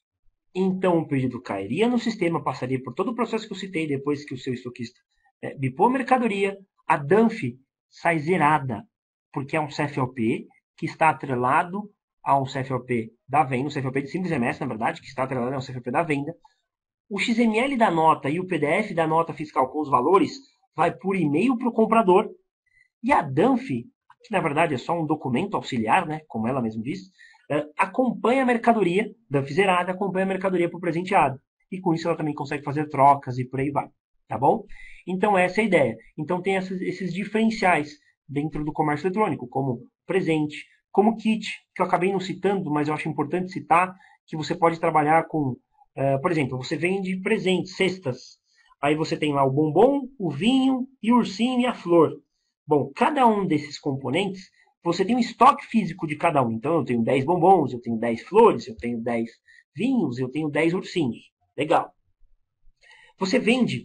Então o pedido cairia no sistema, passaria por todo o processo que eu citei depois que o seu estoquista é, bipou a mercadoria, a D A N F sai zerada, porque é um C F O P que está atrelado a um C F O P da venda, um C F O P de simples M S, na verdade, que está atrelado a um C F O P da venda. O X M L da nota e o P D F da nota fiscal com os valores vai por e-mail para o comprador. E a D A N F, que na verdade é só um documento auxiliar, né, como ela mesma diz, acompanha a mercadoria, D A N F zerada, acompanha a mercadoria para o presenteado. E com isso ela também consegue fazer trocas e por aí vai. Tá bom? Então essa é a ideia. Então tem esses, esses diferenciais dentro do comércio eletrônico, como presente, como kit, que eu acabei não citando, mas eu acho importante citar, que você pode trabalhar com, uh, por exemplo, você vende presentes, cestas. Aí você tem lá o bombom, o vinho, e o ursinho e a flor. Bom, cada um desses componentes, você tem um estoque físico de cada um. Então eu tenho dez bombons, eu tenho dez flores, eu tenho dez vinhos, eu tenho dez ursinhos. Legal. Você vende...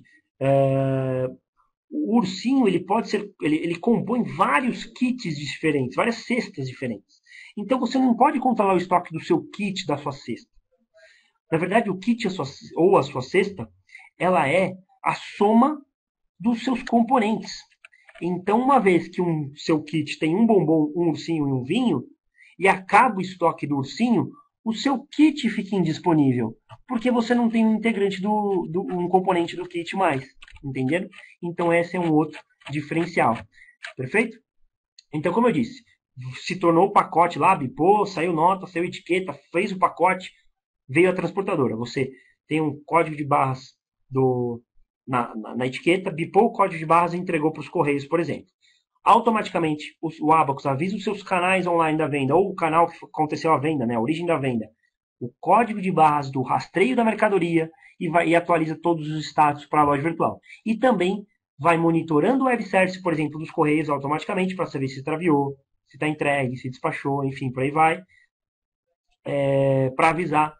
Uh, o ursinho ele pode ser, ele, ele compõe vários kits diferentes, várias cestas diferentes. Então você não pode controlar o estoque do seu kit, da sua cesta. Na verdade, o kit a sua, ou a sua cesta, ela é a soma dos seus componentes. Então, uma vez que um seu kit tem um bombom, um ursinho e um vinho, e acaba o estoque do ursinho, o seu kit fica indisponível, porque você não tem um integrante do, do um componente do kit mais, entenderam? Então esse é um outro diferencial, perfeito? Então, como eu disse, se tornou o pacote lá, bipou, saiu nota, saiu etiqueta, fez o pacote, veio a transportadora. Você tem um código de barras do, na, na, na etiqueta, bipou o código de barras e entregou para os correios, por exemplo. Automaticamente o, o Abacus avisa os seus canais online da venda, ou o canal que aconteceu a venda, né, a origem da venda, o código de barras do rastreio da mercadoria e, vai, e atualiza todos os status para a loja virtual. E também vai monitorando o web service, por exemplo, dos correios automaticamente para saber se extraviou, se está entregue, se despachou, enfim, por aí vai, é, para avisar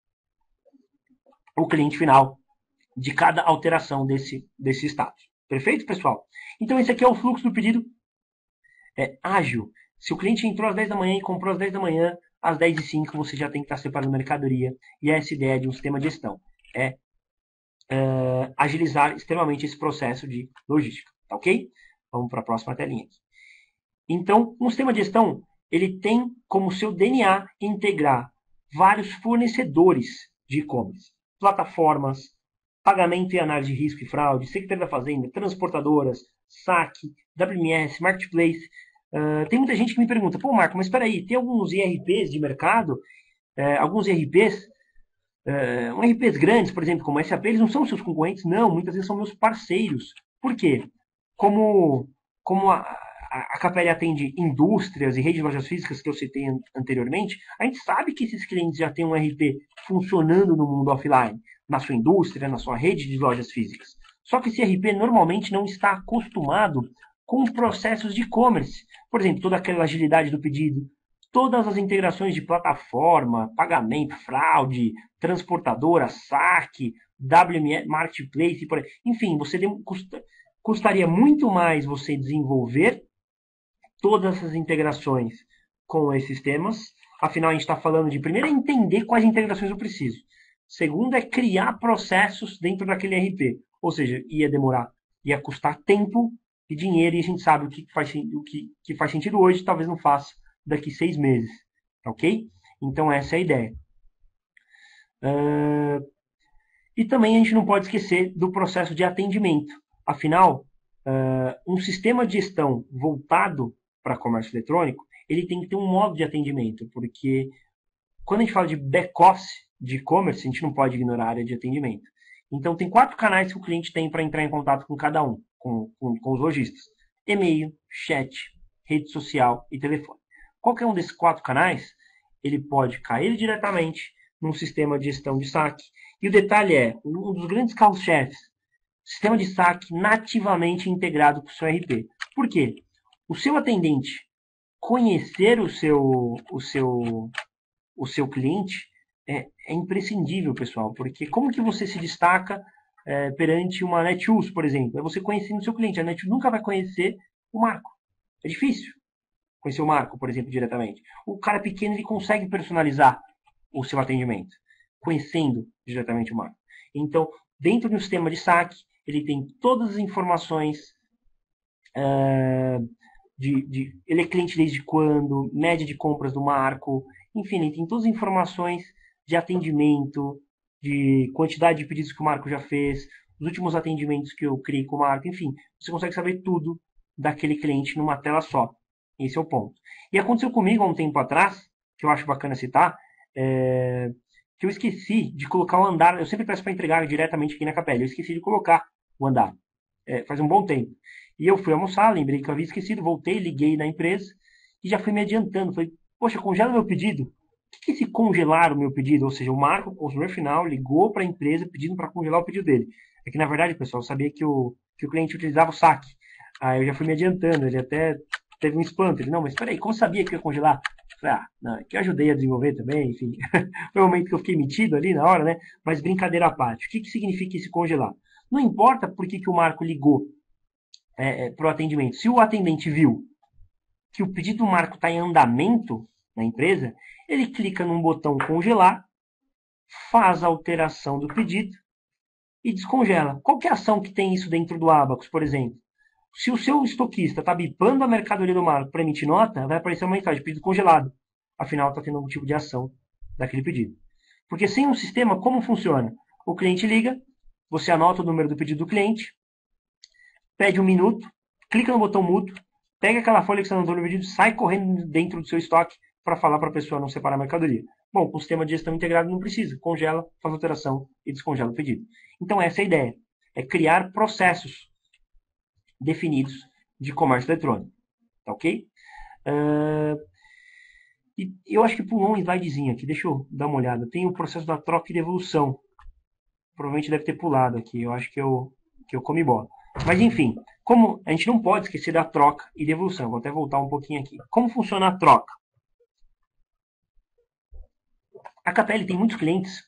o cliente final de cada alteração desse, desse status. Perfeito, pessoal? Então, esse aqui é o fluxo do pedido é, ágil. Se o cliente entrou às dez da manhã e comprou às dez da manhã, às dez e cinco você já tem que estar separando mercadoria. E essa ideia de um sistema de gestão é, é agilizar extremamente esse processo de logística. Tá ok? Vamos para a próxima telinha. Então, um sistema de gestão ele tem como seu D N A integrar vários fornecedores de e-commerce, plataformas, pagamento e análise de risco e fraude, Secretaria da Fazenda, transportadoras, saque, W M S, Marketplace. Uh, tem muita gente que me pergunta, pô, Marco, mas espera aí, tem alguns I R Ps de mercado, uh, alguns I R Ps, uh, um I R Ps grandes, por exemplo, como a S A P, eles não são seus concorrentes? Não, muitas vezes são meus parceiros. Por quê? Como, como a, a K P L atende indústrias e redes de lojas físicas que eu citei an anteriormente, a gente sabe que esses clientes já têm um I R P funcionando no mundo offline, na sua indústria, na sua rede de lojas físicas. Só que esse I R P normalmente não está acostumado com processos de e-commerce. Por exemplo, toda aquela agilidade do pedido, todas as integrações de plataforma, pagamento, fraude, transportadora, saque, W M S, Marketplace, por aí. Enfim, você custa, custaria muito mais você desenvolver todas essas integrações com esses sistemas. Afinal, a gente está falando de, primeiro, é entender quais integrações eu preciso. Segundo, é criar processos dentro daquele I R P. Ou seja, ia demorar, ia custar tempo e dinheiro, e a gente sabe o que faz, o que, que faz sentido hoje, talvez não faça daqui seis meses. Ok? Então, essa é a ideia. Uh, e também a gente não pode esquecer do processo de atendimento. Afinal, uh, um sistema de gestão voltado para comércio eletrônico, ele tem que ter um modo de atendimento, porque quando a gente fala de back-office de e-commerce, a gente não pode ignorar a área de atendimento. Então, tem quatro canais que o cliente tem para entrar em contato com cada um, com, com, com os lojistas. E-mail, chat, rede social e telefone. Qualquer um desses quatro canais, ele pode cair diretamente num sistema de gestão de saque. E o detalhe é, um dos grandes carros-chefes, sistema de saque nativamente integrado com o seu I R P. Por quê? O seu atendente conhecer o seu, o seu, o seu cliente é, é imprescindível, pessoal, porque como que você se destaca é, perante uma Netshoes, por exemplo? É você conhecendo o seu cliente. A Netshoes nunca vai conhecer o Marco. É difícil conhecer o Marco, por exemplo, diretamente. O cara pequeno ele consegue personalizar o seu atendimento, conhecendo diretamente o Marco. Então, dentro do sistema de saque, ele tem todas as informações uh, de, de ele é cliente desde quando, média de compras do Marco, enfim, ele tem todas as informações de atendimento, de quantidade de pedidos que o Marco já fez, os últimos atendimentos que eu criei com o Marco, enfim, você consegue saber tudo daquele cliente numa tela só. Esse é o ponto. E aconteceu comigo há um tempo atrás, que eu acho bacana citar, é, que eu esqueci de colocar o andar. Eu sempre peço para entregar diretamente aqui na Capelle. Eu esqueci de colocar o andar. É, faz um bom tempo. E eu fui almoçar, lembrei que eu havia esquecido, voltei, liguei na empresa e já fui me adiantando. Falei, poxa, congela meu pedido. O que é esse congelar o meu pedido? Ou seja, o Marco, o consumidor final, ligou para a empresa pedindo para congelar o pedido dele. É que, na verdade, pessoal, eu sabia que o, que o cliente utilizava o saque. Aí eu já fui me adiantando. Ele até teve um espanto. Ele, não, mas peraí, como sabia que ia congelar? Eu falei, ah, não, que eu ajudei a desenvolver também, enfim. Foi um momento que eu fiquei metido ali na hora, né? Mas brincadeira à parte. O que, que significa esse congelar? Não importa por que, que o Marco ligou é, é, para o atendimento. Se o atendente viu que o pedido do Marco está em andamento na empresa, ele clica num botão congelar, faz a alteração do pedido e descongela. Qual que é a ação que tem isso dentro do Abacus, por exemplo? Se o seu estoquista está bipando a mercadoria do Marco para emitir nota, vai aparecer uma mensagem de pedido congelado. Afinal, está tendo algum tipo de ação daquele pedido. Porque sem um sistema, como funciona? O cliente liga, você anota o número do pedido do cliente, pede um minuto, clica no botão mútuo, pega aquela folha que você anotou no pedido, sai correndo dentro do seu estoque para falar para a pessoa não separar a mercadoria. Bom, com o sistema de gestão integrado não precisa. Congela, faz alteração e descongela o pedido. Então essa é a ideia. É criar processos definidos de comércio eletrônico. Tá ok? Uh, e eu acho que pulou um slidezinho aqui. Deixa eu dar uma olhada. Tem o processo da troca e devolução. Provavelmente deve ter pulado aqui. Eu acho que eu, que eu comi bola. Mas enfim, como a gente não pode esquecer da troca e devolução. Vou até voltar um pouquinho aqui. Como funciona a troca? A Capelle tem muitos clientes.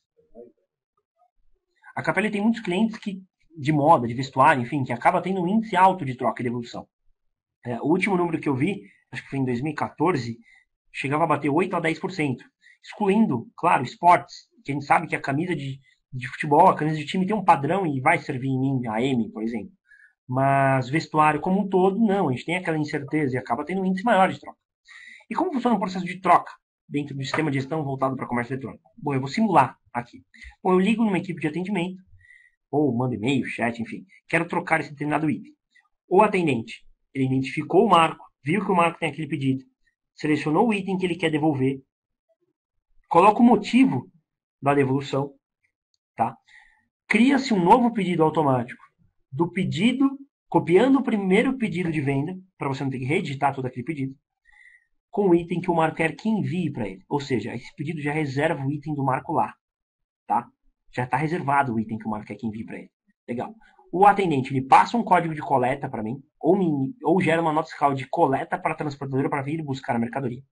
A Capelle tem muitos clientes que de moda, de vestuário, enfim, que acaba tendo um índice alto de troca e devolução. É, o último número que eu vi, acho que foi em dois mil e quatorze, chegava a bater oito a dez por cento. Excluindo, claro, esportes, que a gente sabe que a camisa de, de futebol, a camisa de time tem um padrão e vai servir em mim, a M, por exemplo. Mas vestuário como um todo, não, a gente tem aquela incerteza e acaba tendo um índice maior de troca. E como funciona o processo de troca dentro do sistema de gestão voltado para comércio eletrônico? Bom, eu vou simular aqui. Bom, eu ligo numa equipe de atendimento, ou manda e-mail, chat, enfim, quero trocar esse determinado item. O atendente, ele identificou o Marco, viu que o Marco tem aquele pedido, selecionou o item que ele quer devolver, coloca o motivo da devolução, tá? Cria-se um novo pedido automático do pedido, copiando o primeiro pedido de venda, para você não ter que reeditar todo aquele pedido, com o item que o Marco quer que envie para ele. Ou seja, esse pedido já reserva o item do Marco lá, tá? Já está reservado o item que o Marco quer que envie para ele. Legal. O atendente ele passa um código de coleta para mim, ou, me, ou gera uma nota fiscal de coleta para a transportadora para vir buscar a mercadoria.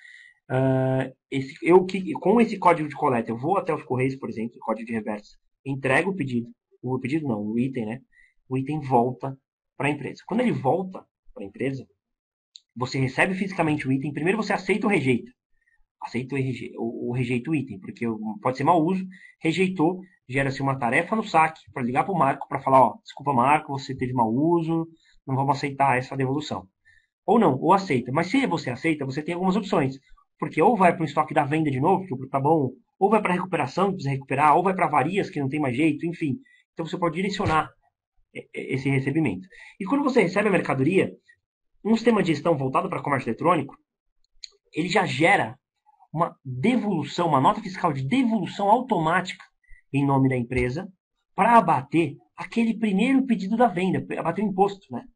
Uh, esse, eu, que, com esse código de coleta, eu vou até os Correios, por exemplo, código de reversa, entrego o pedido, o pedido não, o item, né? O item volta para a empresa. Quando ele volta para a empresa, você recebe fisicamente o item, primeiro você aceita ou rejeita. Aceita ou rejeita o item, porque pode ser mau uso, rejeitou, gera-se uma tarefa no saque para ligar para o Marco para falar, ó, desculpa Marco, você teve mau uso, não vamos aceitar essa devolução. Ou não, ou aceita. Mas se você aceita, você tem algumas opções, porque ou vai para o estoque da venda de novo, que o produto tá bom, ou vai para a recuperação, que precisa recuperar, ou vai para avarias, que não tem mais jeito, enfim. Então você pode direcionar esse recebimento. E quando você recebe a mercadoria, um sistema de gestão voltado para comércio eletrônico, ele já gera uma devolução, uma nota fiscal de devolução automática em nome da empresa para abater aquele primeiro pedido da venda, abater o imposto, né?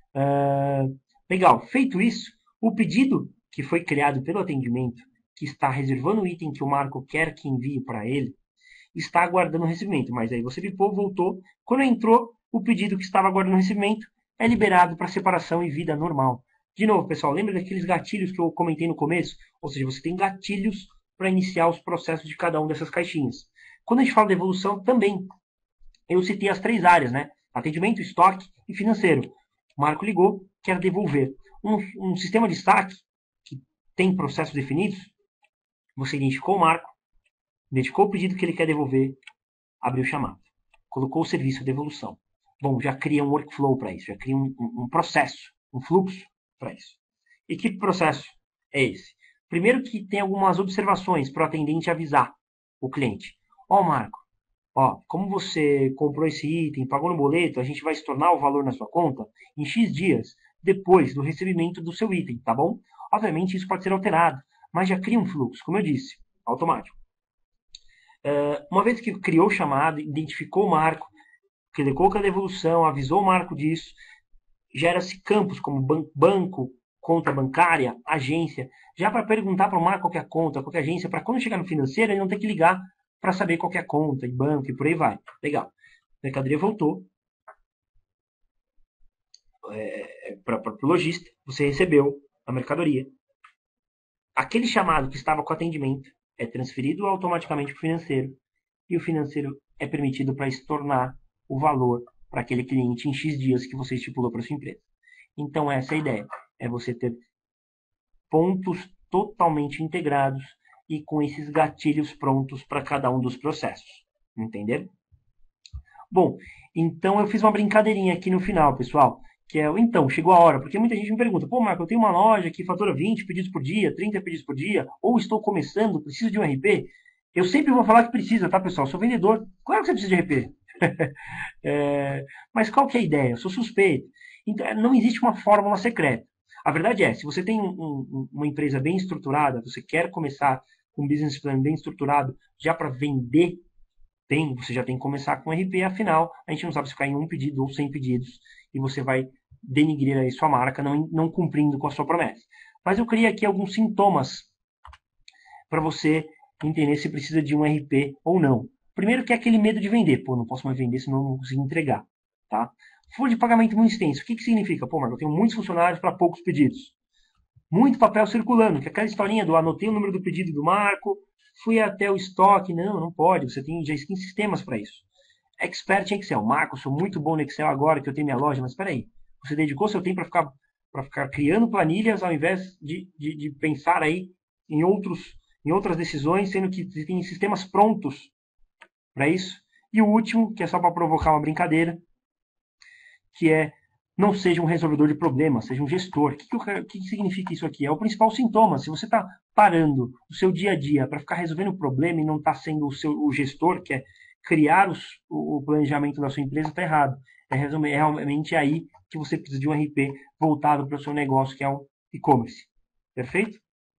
Uh, legal. Feito isso, o pedido que foi criado pelo atendimento, que está reservando o item que o Marco quer que envie para ele, está aguardando o recebimento. Mas aí você bipou, voltou. Quando entrou, o pedido que estava aguardando o recebimento é liberado para separação e vida normal. De novo, pessoal, lembra daqueles gatilhos que eu comentei no começo? Ou seja, você tem gatilhos para iniciar os processos de cada uma dessas caixinhas. Quando a gente fala de evolução, também eu citei as três áreas, né? Atendimento, estoque e financeiro. O Marco ligou, quer devolver. Um, um sistema de saque que tem processos definidos, você identificou o Marco, identificou o pedido que ele quer devolver, abriu o chamado, colocou o serviço de devolução. Bom, já cria um workflow para isso, já cria um, um, um processo, um fluxo para isso. E que processo é esse? Primeiro que tem algumas observações para o atendente avisar o cliente. Ó, oh, Marco, ó, como você comprou esse item, pagou no boleto, a gente vai estornar o valor na sua conta em X dias depois do recebimento do seu item, tá bom? Obviamente isso pode ser alterado, mas já cria um fluxo, como eu disse, automático. Uh, uma vez que criou o chamado, identificou o Marco, clicou com a devolução, avisou o Marco disso, gera-se campos como ban banco, conta bancária, agência, já para perguntar para o Marco qual é a conta, qual é a agência, para quando chegar no financeiro ele não ter que ligar para saber qual é a conta, e banco, e por aí vai. Legal. A mercadoria voltou é, para o lojista, você recebeu a mercadoria. Aquele chamado que estava com atendimento é transferido automaticamente para o financeiro, e o financeiro é permitido para estornar o valor para aquele cliente em X dias que você estipulou para sua empresa. Então essa é a ideia, é você ter pontos totalmente integrados e com esses gatilhos prontos para cada um dos processos. Entenderam? Bom, então eu fiz uma brincadeirinha aqui no final, pessoal, que é, então, chegou a hora, porque muita gente me pergunta, pô, Marco, eu tenho uma loja que fatura vinte pedidos por dia, trinta pedidos por dia, ou estou começando, preciso de um R P? Eu sempre vou falar que precisa, tá, pessoal? Sou vendedor, claro que você precisa de R P. é, mas qual que é a ideia? Eu sou suspeito. Então, não existe uma fórmula secreta. A verdade é, se você tem um, um, uma empresa bem estruturada, você quer começar com um business plan bem estruturado, já para vender bem, você já tem que começar com R P, afinal, a gente não sabe se ficar em um pedido ou cem pedidos, e você vai denigrir aí sua marca, não, não cumprindo com a sua promessa. Mas eu criei aqui alguns sintomas para você entender se precisa de um R P ou não. Primeiro que é aquele medo de vender. Pô, não posso mais vender, senão eu não consigo entregar. Tá? Folha de pagamento muito extenso. O que, que significa? Pô, Marco, eu tenho muitos funcionários para poucos pedidos. Muito papel circulando, que é aquela historinha do anotei o número do pedido do Marco, fui até o estoque. Não, não pode. Você tem, já tem sistemas para isso. Expert em Excel. Marco, sou muito bom no Excel agora que eu tenho minha loja, mas espera aí. Você dedicou seu tempo para ficar, para ficar criando planilhas ao invés de, de, de pensar aí em, outros, em outras decisões, sendo que tem sistemas prontos para isso. E o último, que é só para provocar uma brincadeira, que é não seja um resolvedor de problemas, seja um gestor. O que, que, que significa isso aqui? É o principal sintoma. Se você está parando o seu dia a dia para ficar resolvendo o problema e não está sendo o, seu, o gestor, que é criar os, o planejamento da sua empresa, está errado. É, é realmente aí que você precisa de um R P voltado para o seu negócio, que é o e-commerce. Perfeito?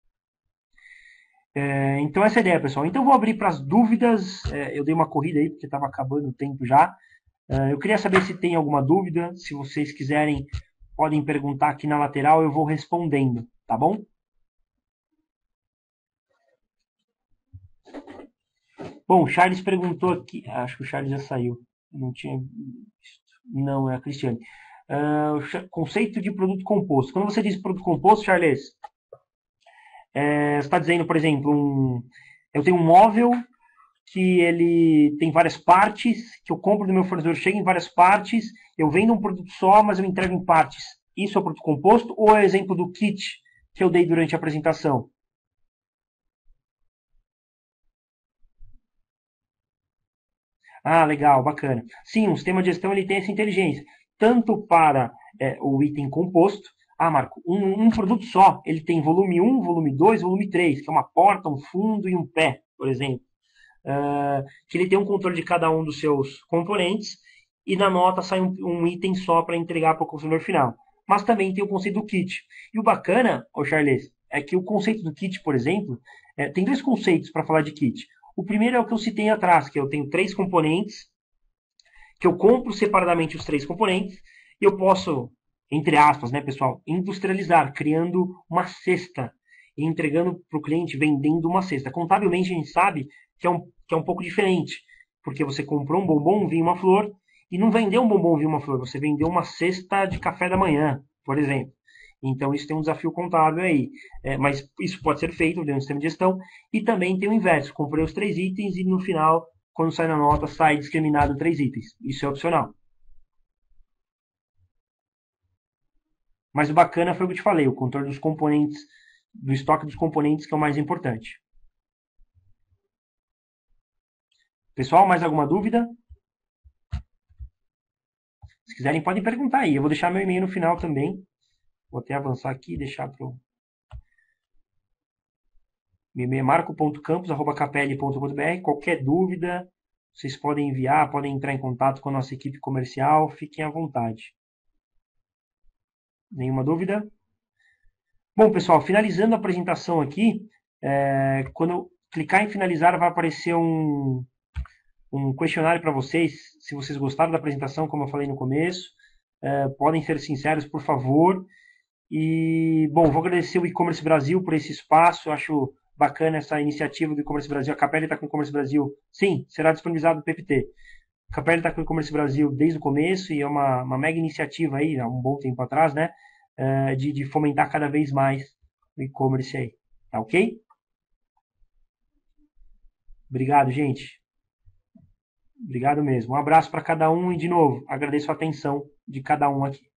É, então essa é a ideia, pessoal. Então eu vou abrir para as dúvidas. É, eu dei uma corrida aí, porque estava acabando o tempo já. É, eu queria saber se tem alguma dúvida. Se vocês quiserem, podem perguntar aqui na lateral, eu vou respondendo, tá bom? Bom, o Charles perguntou aqui. Acho que o Charles já saiu. Não tinha visto. Não, é a Cristiane. Uh, conceito de produto composto. Quando você diz produto composto, Charles, é, você está dizendo, por exemplo, um, eu tenho um móvel que ele tem várias partes, que eu compro do meu fornecedor, chega em várias partes, eu vendo um produto só, mas eu entrego em partes. Isso é o produto composto ou é o exemplo do kit que eu dei durante a apresentação? Ah, legal, bacana. Sim, um sistema de gestão ele tem essa inteligência, tanto para é, o item composto. Ah, Marco, um, um produto só, ele tem volume um, volume dois, volume três, que é uma porta, um fundo e um pé, por exemplo. Uh, que ele tem um controle de cada um dos seus componentes e na nota sai um, um item só para entregar para o consumidor final. Mas também tem o conceito do kit. E o bacana, ô Charles, é que o conceito do kit, por exemplo, é, tem dois conceitos para falar de kit. O primeiro é o que eu citei atrás, que eu tenho três componentes, que eu compro separadamente os três componentes, e eu posso, entre aspas, né, pessoal, industrializar, criando uma cesta, e entregando para o cliente, vendendo uma cesta. Contabilmente a gente sabe que é, um, que é um pouco diferente, porque você comprou um bombom, vinha uma flor, e não vendeu um bombom, vinha uma flor, você vendeu uma cesta de café da manhã, por exemplo. Então, isso tem um desafio contábil aí. É, mas isso pode ser feito dentro do sistema de gestão. E também tem o inverso. Comprei os três itens e no final, quando sai na nota, sai discriminado três itens. Isso é opcional. Mas o bacana foi o que eu te falei, o controle dos componentes, do estoque dos componentes, que é o mais importante. Pessoal, mais alguma dúvida? Se quiserem, podem perguntar aí. Eu vou deixar meu e-mail no final também. Vou até avançar aqui e deixar para o meu e-mail é marco ponto campos arroba capel ponto com ponto br. Qualquer dúvida, vocês podem enviar, podem entrar em contato com a nossa equipe comercial. Fiquem à vontade. Nenhuma dúvida? Bom, pessoal, finalizando a apresentação aqui, é, quando eu clicar em finalizar, vai aparecer um, um questionário para vocês. Se vocês gostaram da apresentação, como eu falei no começo, é, podem ser sinceros, por favor. E, bom, vou agradecer o E-Commerce Brasil por esse espaço. Eu acho bacana essa iniciativa do E-Commerce Brasil. A Capelli está com o E-Commerce Brasil. Sim, será disponibilizado no P P T. A Capelli está com o E-Commerce Brasil desde o começo e é uma, uma mega iniciativa aí, há um bom tempo atrás, né? Uh, de, de fomentar cada vez mais o e-commerce aí. Tá ok? Obrigado, gente. Obrigado mesmo. Um abraço para cada um e, de novo, agradeço a atenção de cada um aqui.